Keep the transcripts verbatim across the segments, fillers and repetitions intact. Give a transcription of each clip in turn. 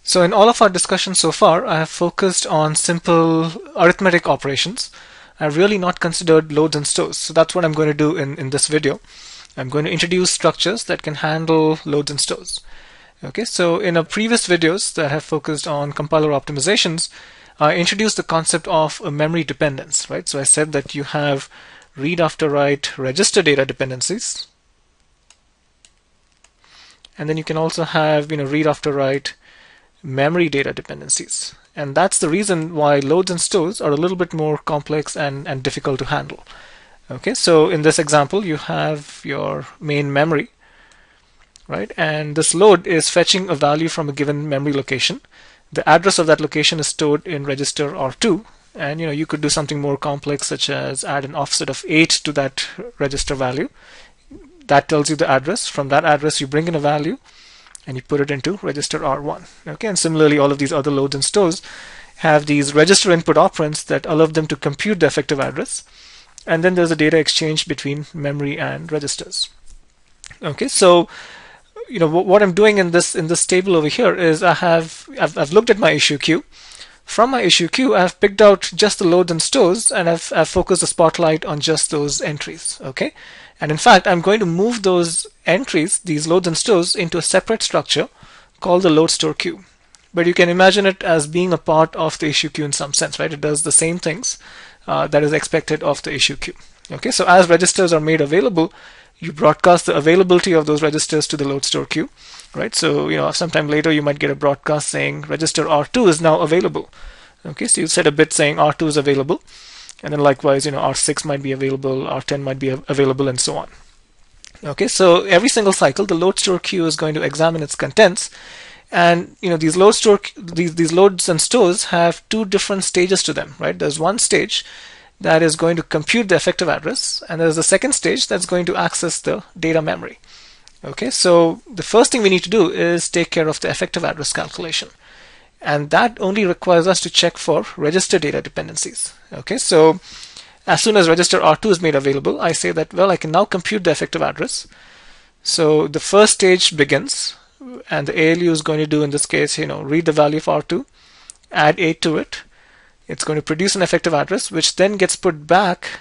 So in all of our discussions so far, I have focused on simple arithmetic operations. I've really not considered loads and stores. So that's what I'm going to do in, in this video. I'm going to introduce structures that can handle loads and stores. Okay, so in our previous videos that have focused on compiler optimizations, I introduced the concept of a memory dependence, right? So I said that you have read after write register data dependencies. And then you can also have, you know, read after write memory data dependencies. And that's the reason why loads and stores are a little bit more complex and, and difficult to handle. Okay, so in this example, you have your main memory, right? And this load is fetching a value from a given memory location. The address of that location is stored in register R two. And you know, you could do something more complex, such as add an offset of eight to that register value. That tells you the address. From that address, you bring in a value and you put it into register R one. Okay, and similarly, all of these other loads and stores have these register input operands that allow them to compute the effective address. And then there's a data exchange between memory and registers. Okay, so you know what I'm doing in this in this table over here is I have I've, I've looked at my issue queue. From my issue queue, I've picked out just the loads and stores, and I've, I've focused the spotlight on just those entries. Okay, and in fact, I'm going to move those entries, these loads and stores, into a separate structure called the load store queue. But you can imagine it as being a part of the issue queue in some sense, right? It does the same things uh, that is expected of the issue queue. Okay, so as registers are made available, you broadcast the availability of those registers to the load store queue, right? So you know, sometime later you might get a broadcast saying register R two is now available. Okay, so you set a bit saying R two is available, and then likewise, you know, R six might be available, R ten might be available, and so on. Okay, so every single cycle, the load store queue is going to examine its contents, and you know, these load store these these loads and stores have two different stages to them, right? There's one stage that is going to compute the effective address, and there's a second stage that's going to access the data memory. Okay, so the first thing we need to do is take care of the effective address calculation, and that only requires us to check for register data dependencies. Okay, so as soon as register R two is made available, I say that, well, I can now compute the effective address. So the first stage begins, and the A L U is going to do, in this case, you know, read the value of R two, add eight to it. It's going to produce an effective address, which then gets put back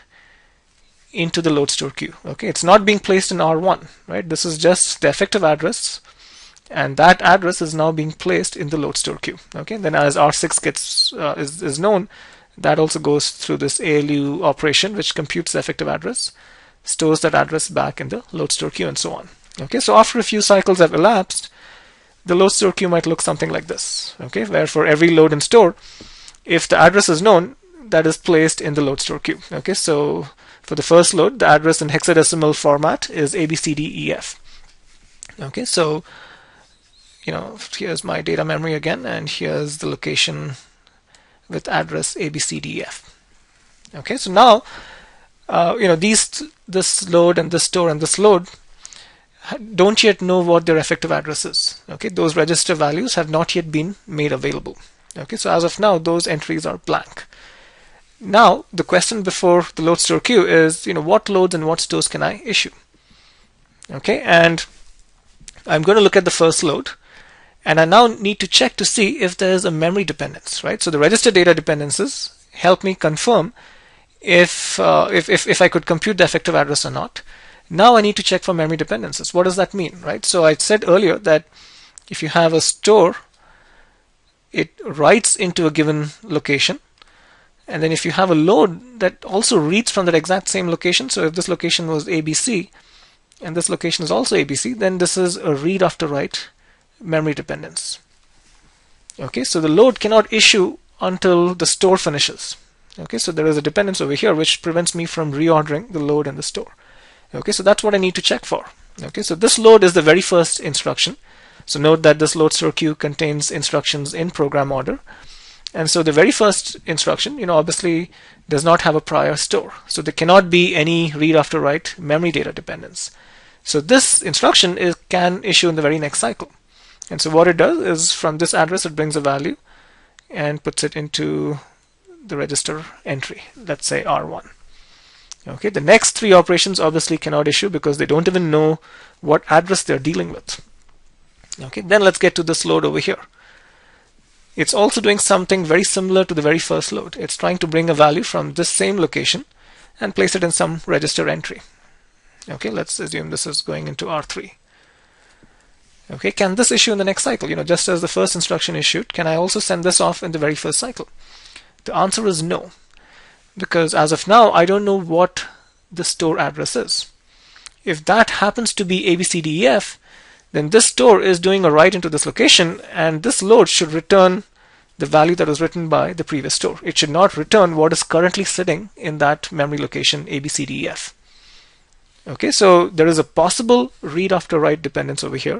into the load store queue. Okay, it's not being placed in R one, right? This is just the effective address, and that address is now being placed in the load store queue. Okay, then as R six gets uh, is, is known, that also goes through this A L U operation, which computes the effective address, stores that address back in the load store queue, and so on. Okay, so after a few cycles have elapsed, the load store queue might look something like this. Okay, where for every load and store, if the address is known, that is placed in the load store queue. Okay, so for the first load, the address in hexadecimal format is A B C D E F. Okay, so you know, here's my data memory again, and here's the location with address A B C D E F. Okay, so now uh, you know, these this load and this store and this load don't yet know what their effective address is. Okay, those register values have not yet been made available. Okay, so as of now, those entries are blank. Now, the question before the load store queue is, you know, what loads and what stores can I issue? Okay, and I'm going to look at the first load, and I now need to check to see if there is a memory dependence, right? So the register data dependencies help me confirm if, uh, if, if, if I could compute the effective address or not. Now I need to check for memory dependencies. What does that mean, right? So I said earlier that if you have a store, it writes into a given location, and then if you have a load that also reads from that exact same location, so if this location was A B C and this location is also A B C, then this is a read after write memory dependence. Okay, so the load cannot issue until the store finishes. Okay, so there is a dependence over here which prevents me from reordering the load and the store. Okay, so that's what I need to check for. Okay, so this load is the very first instruction. So note that this load store queue contains instructions in program order. And so the very first instruction, you know, obviously does not have a prior store. So there cannot be any read after write memory data dependence. So this instruction is, can issue in the very next cycle. And so what it does is from this address, it brings a value and puts it into the register entry, let's say R one. Okay, the next three operations obviously cannot issue because they don't even know what address they're dealing with. Okay, then let's get to this load over here. it's also doing something very similar to the very first load. It's trying to bring a value from this same location and place it in some register entry. Okay, let's assume this is going into R three. Okay, can this issue in the next cycle? You know, just as the first instruction issued, can I also send this off in the very first cycle? The answer is no, because as of now, I don't know what the store address is. If that happens to be A B C D E F, then this store is doing a write into this location, and this load should return the value that was written by the previous store. It should not return what is currently sitting in that memory location A B C D E F. Okay, so there is a possible read after write dependence over here,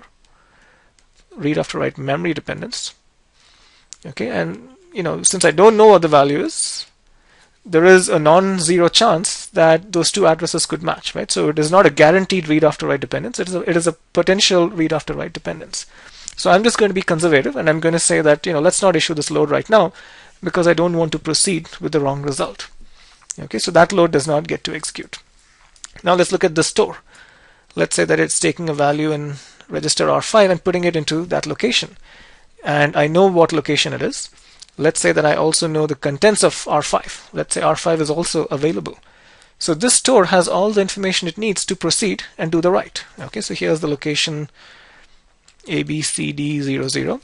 read after write memory dependence. Okay, and you know, since I don't know what the value is, there is a non-zero chance that those two addresses could match, right? So it is not a guaranteed read after write dependence. It is a, it is a potential read after write dependence. So I'm just going to be conservative, and I'm going to say that, you know, let's not issue this load right now because I don't want to proceed with the wrong result. Okay, so that load does not get to execute. Now let's look at the store. Let's say that it's taking a value in register R five and putting it into that location. And I know what location it is. Let's say that I also know the contents of R five. Let's say R five is also available. So this store has all the information it needs to proceed and do the write. Okay, so here's the location A B C D zero zero.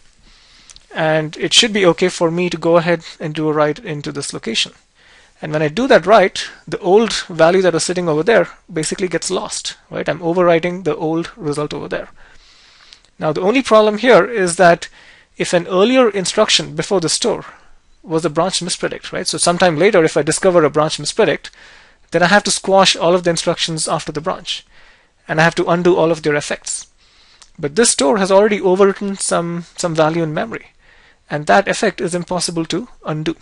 And it should be okay for me to go ahead and do a write into this location. And when I do that write, the old value that was sitting over there basically gets lost, right? I'm overwriting the old result over there. Now the only problem here is that if an earlier instruction before the store was a branch mispredict, right? So sometime later, if I discover a branch mispredict, then I have to squash all of the instructions after the branch, and I have to undo all of their effects. But this store has already overwritten some, some value in memory, and that effect is impossible to undo.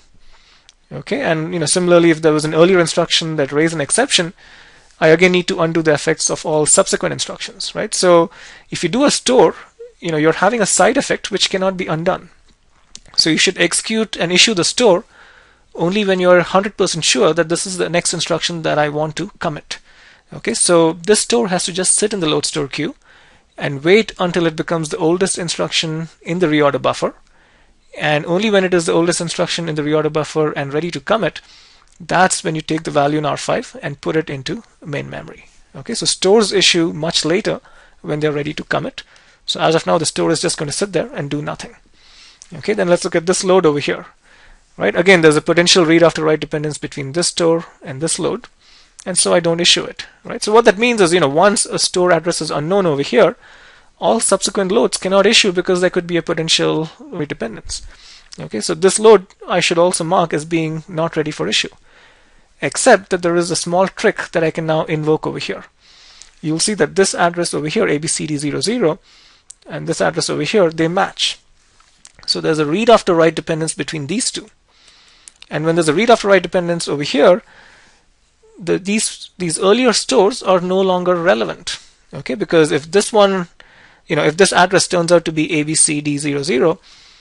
Okay, and you know, similarly, if there was an earlier instruction that raised an exception, I again need to undo the effects of all subsequent instructions, right? So if you do a store, you know, you're having a side effect which cannot be undone. So you should execute and issue the store only when you're one hundred percent sure that this is the next instruction that I want to commit. Okay, so this store has to just sit in the load store queue and wait until it becomes the oldest instruction in the reorder buffer. And only when it is the oldest instruction in the reorder buffer and ready to commit, that's when you take the value in R five and put it into main memory. Okay, so stores issue much later when they're ready to commit. So as of now, the store is just going to sit there and do nothing. Okay, then let's look at this load over here. Right, again, there's a potential read after write dependence between this store and this load, and so I don't issue it. Right, so what that means is, you know, once a store address is unknown over here, all subsequent loads cannot issue because there could be a potential read dependence. Okay, so this load I should also mark as being not ready for issue, except that there is a small trick that I can now invoke over here. You'll see that this address over here, A B C D zero zero, and this address over here, they match. So there's a read after write dependence between these two. And when there's a read after write dependence over here, the, these, these earlier stores are no longer relevant. Okay, because if this one, you know, if this address turns out to be A B C D zero zero,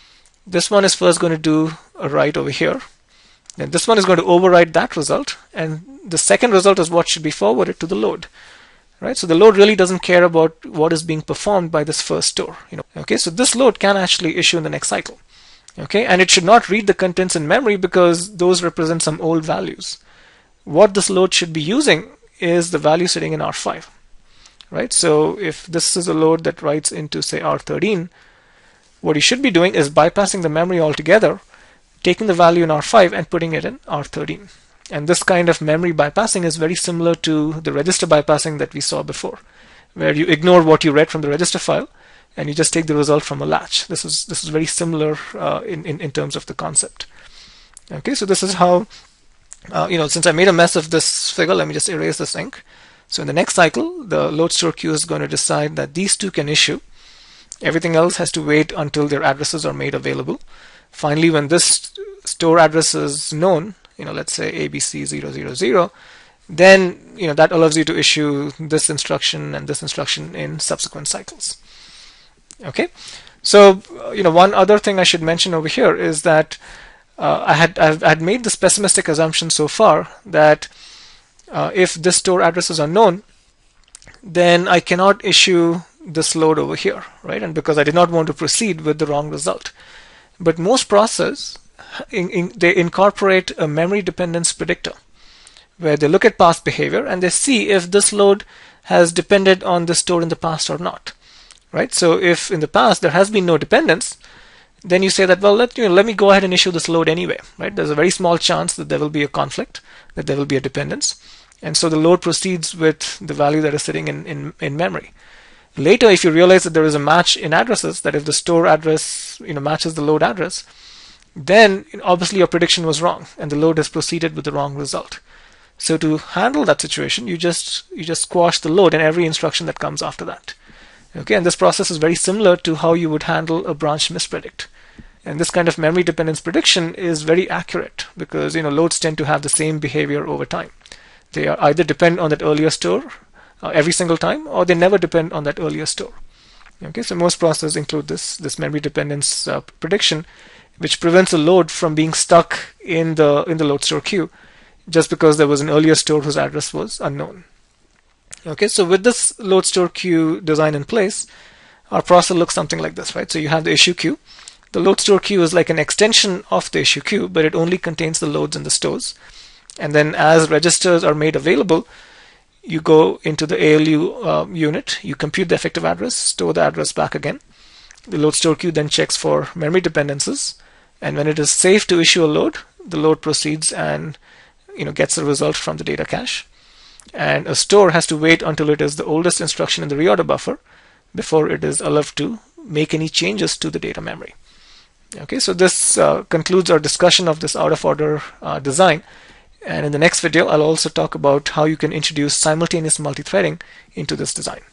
this one is first going to do a write over here. Then this one is going to overwrite that result, and the second result is what should be forwarded to the load. Right, so the load really doesn't care about what is being performed by this first store. You know, okay, so this load can actually issue in the next cycle. Okay, and it should not read the contents in memory because those represent some old values. What this load should be using is the value sitting in R five. Right, so if this is a load that writes into, say, R thirteen, what you should be doing is bypassing the memory altogether, taking the value in R five and putting it in R thirteen. And this kind of memory bypassing is very similar to the register bypassing that we saw before, where you ignore what you read from the register file and you just take the result from a latch. This is this is very similar uh, in, in in terms of the concept. Okay, so this is how uh, you know. Since I made a mess of this figure, let me just erase this ink. So in the next cycle, the load store queue is going to decide that these two can issue. Everything else has to wait until their addresses are made available. Finally, when this store address is known, you know, let's say A B C zero zero zero, then you know that allows you to issue this instruction and this instruction in subsequent cycles. Okay, so uh, you know one other thing I should mention over here is that uh, I had I've, I had made the pessimistic assumption so far that uh, if this store address is unknown, then I cannot issue this load over here, right? And because I did not want to proceed with the wrong result. But most processors, in, in, they incorporate a memory dependence predictor, where they look at past behavior and they see if this load has depended on the store in the past or not, right? So if in the past there has been no dependence, then you say that, well, let, you know, let me go ahead and issue this load anyway, right? There's a very small chance that there will be a conflict, that there will be a dependence. And so the load proceeds with the value that is sitting in, in, in memory. Later, if you realize that there is a match in addresses, that if the store address you know, matches the load address, then obviously your prediction was wrong and the load has proceeded with the wrong result. So to handle that situation, you just you just squash the load in every instruction that comes after that. Okay, and this process is very similar to how you would handle a branch mispredict. And this kind of memory dependence prediction is very accurate because you know loads tend to have the same behavior over time. They are either depend on that earlier store uh, every single time, or they never depend on that earlier store. Okay, so most processors include this this memory dependence uh, prediction, which prevents a load from being stuck in the in the load store queue just because there was an earlier store whose address was unknown. Okay, so with this load store queue design in place, our processor looks something like this, right? So you have the issue queue. The load store queue is like an extension of the issue queue, but it only contains the loads and the stores. And then as registers are made available, you go into the A L U uh, unit, you compute the effective address, store the address back again. The load store queue then checks for memory dependencies, and when it is safe to issue a load, the load proceeds and you know gets the result from the data cache. And a store has to wait until it is the oldest instruction in the reorder buffer before it is allowed to make any changes to the data memory. Okay, so this uh, concludes our discussion of this out-of-order uh, design. And in the next video, I'll also talk about how you can introduce simultaneous multi-threading into this design.